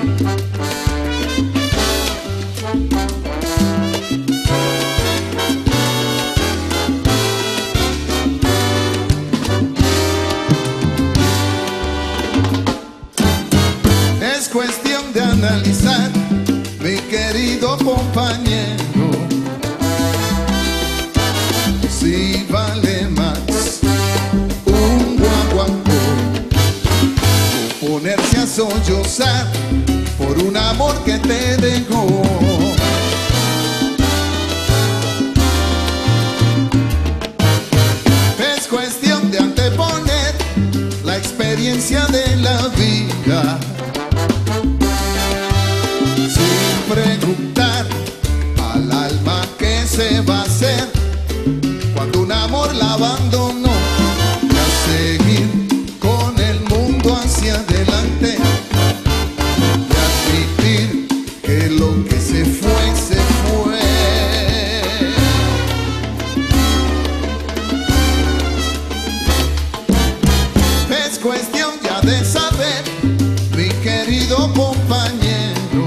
Es cuestión de analizar, mi querido compañero, si vale más un guaguancó o ponerse a sollozar por un amor que te dejó. Es cuestión de anteponer la experiencia de la vida, sin preguntar al alma qué se va a hacer cuando un amor la abandonó, y a seguir con el mundo hacia adelante y admitir que lo que se fue, se fue. Es cuestión ya de saber, mi querido compañero,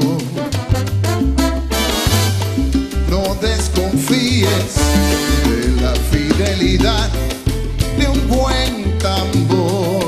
no desconfíes de la fidelidad de un buen tambor.